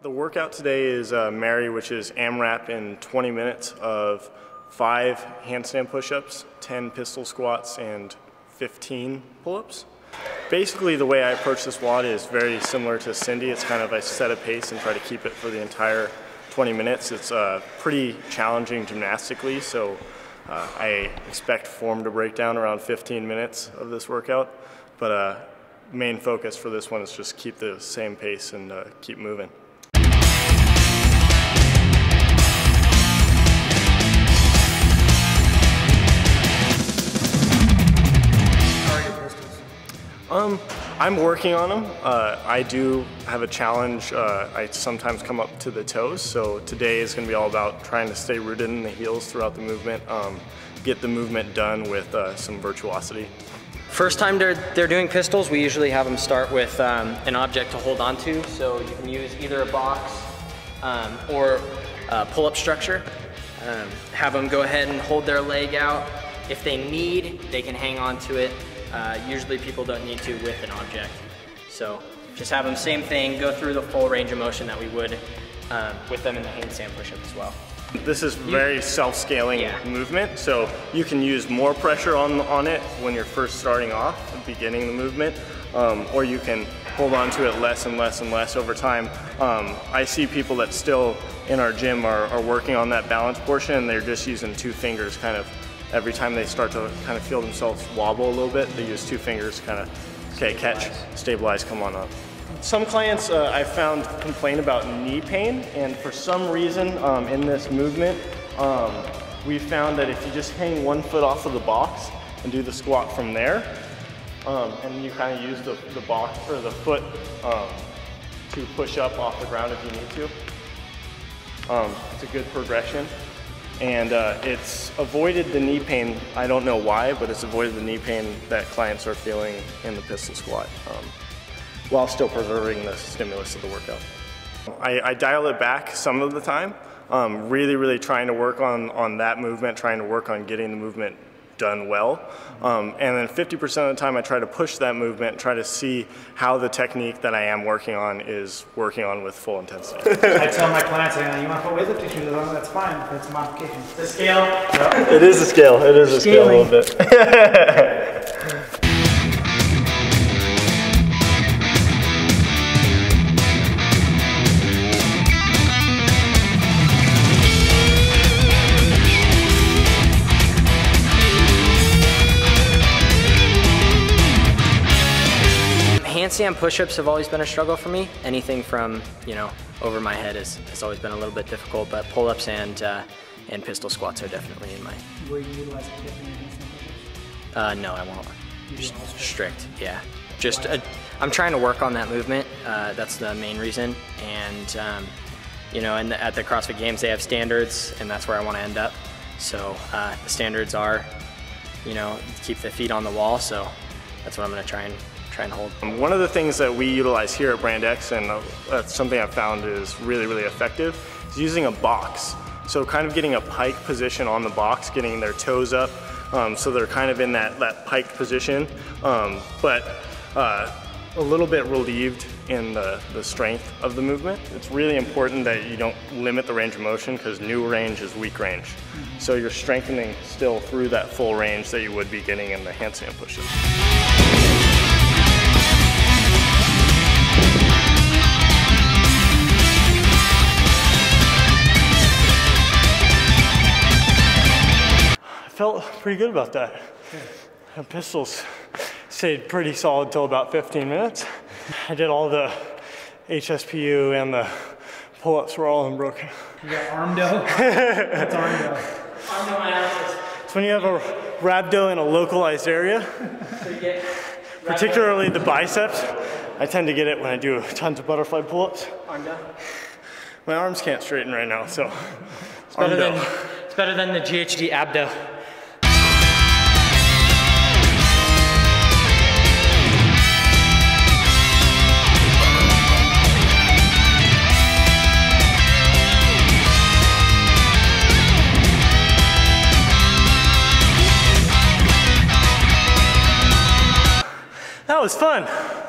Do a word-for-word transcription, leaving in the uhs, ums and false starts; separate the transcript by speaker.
Speaker 1: The workout today is uh, Mary, which is AMRAP in twenty minutes of five handstand push-ups, ten pistol squats, and fifteen pull-ups. Basically, the way I approach this WOD is very similar to Cindy. It's kind of I set a pace and try to keep it for the entire twenty minutes. It's uh, pretty challenging gymnastically, so uh, I expect form to break down around fifteen minutes of this workout. But uh, main focus for this one is just keep the same pace and uh, keep moving. Um, I'm working on them. Uh, I do have a challenge. Uh, I sometimes come up to the toes, so today is going to be all about trying to stay rooted in the heels throughout the movement, um, get the movement done with uh, some virtuosity.
Speaker 2: First time they're, they're doing pistols, we usually have them start with um, an object to hold on to, so you can use either a box um, or a pull-up structure. Um, have them go ahead and hold their leg out. If they need, they can hang on to it. Uh, usually people don't need to with an object. So just have them, same thing, go through the full range of motion that we would uh, with them in the handstand push-up as well.
Speaker 1: This is very self-scaling
Speaker 2: yeah.
Speaker 1: movement, so you can use more pressure on, on it when you're first starting off, beginning the movement, um, or you can hold on to it less and less and less over time. Um, I see people that still in our gym are, are working on that balance portion, and they're just using two fingers kind of. Every time they start to kind of feel themselves wobble a little bit, they use two fingers to kind of, okay, catch, stabilize, come on up. Some clients uh, I found complain about knee pain, and for some reason um, in this movement, um, we found that if you just hang one foot off of the box and do the squat from there, um, and you kind of use the, the box or the foot um, to push up off the ground if you need to. Um, it's a good progression. And uh, it's avoided the knee pain, I don't know why, but it's avoided the knee pain that clients are feeling in the pistol squat, um, while still preserving the stimulus of the workout. I, I dial it back some of the time, um, really, really trying to work on, on that movement, trying to work on getting the movement done well. Um, and then fifty percent of the time I try to push that movement, try to see how the technique that I am working on is working on with full intensity.
Speaker 3: I tell my clients, you know, you want to put weightlifting shoes on, that's fine, it's a modification.
Speaker 2: The scale?
Speaker 1: Yeah. It is a scale, it is a scale a little bit.
Speaker 2: Handstand push-ups have always been a struggle for me. Anything from, you know, over my head has, has always been a little bit difficult, but pull-ups and uh, and pistol squats are definitely in my...
Speaker 3: Were you utilizing hip in your handstand push-ups?
Speaker 2: Uh, no, I won't. Just strict, yeah. Just, uh, I'm trying to work on that movement. Uh, that's the main reason. And, um, you know, and at the CrossFit Games, they have standards, and that's where I want to end up. So uh, the standards are, you know, keep the feet on the wall, so that's what I'm going to try and try and hold.
Speaker 1: One of the things that we utilize here at Brand X, and that's something I've found is really, really effective, is using a box. So kind of getting a pike position on the box, getting their toes up, um, so they're kind of in that, that pike position, um, but uh, a little bit relieved in the, the strength of the movement. It's really important that you don't limit the range of motion, because new range is weak range. So you're strengthening still through that full range that you would be getting in the handstand pushes. Felt pretty good about that. The pistols stayed pretty solid until about fifteen minutes. I did all the H S P U and the pull-ups were all unbroken.
Speaker 3: You got armdo? That's armdo.
Speaker 2: Armdo analysis.
Speaker 1: It's when you have a rhabdo in a localized area, particularly the biceps. I tend to get it when I do tons of butterfly pull-ups.
Speaker 2: Armdo.
Speaker 1: My arms can't straighten right now, so
Speaker 2: it's better
Speaker 1: armdo.
Speaker 2: than it's better than the G H D abdo.
Speaker 1: That was fun.